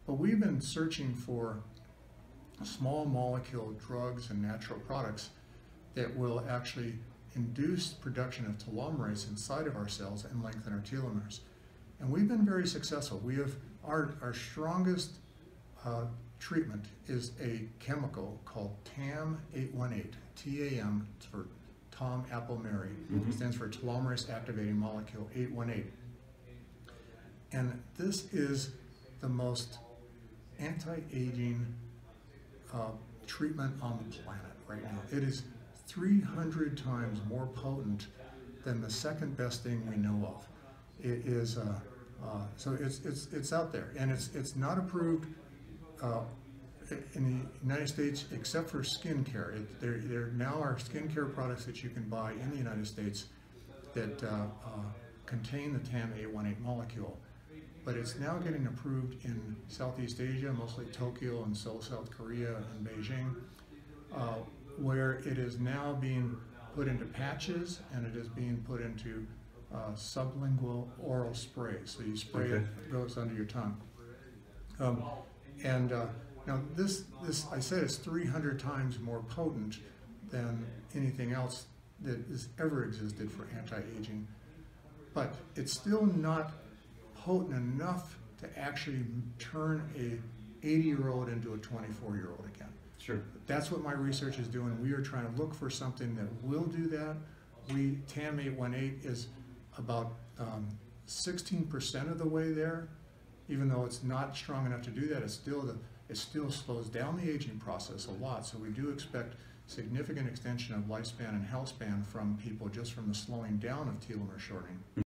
But we've been searching for small molecule drugs and natural products that will actually induce production of telomerase inside of our cells and lengthen our telomeres. And we've been very successful. We have our strongest treatment is a chemical called TAM818. TAM for Tom, Apple, Mary. Mm-hmm. Stands for telomerase activating molecule 818. And this is the most anti-aging treatment on the planet right now. It is 300 times more potent than the second best thing we know of. It is so it's out there, and it's not approved in the United States except for skin care. There now are skin care products that you can buy in the United States that contain the TAM818 molecule. But it's now getting approved in Southeast Asia, mostly Tokyo and Seoul, South Korea, and Beijing, where it is now being put into patches and it is being put into sublingual oral spray. So you spray it, it goes under your tongue. Now this I said it's 300 times more potent than anything else that has ever existed for anti-aging, but it's still not potent enough to actually turn a 80-year-old into a 24-year-old again. Sure. That's what my research is doing. We are trying to look for something that will do that. TAM818 is about 16% of the way there. Even though it's not strong enough to do that, it still slows down the aging process a lot. So we do expect significant extension of lifespan and health span from people just from the slowing down of telomere shortening.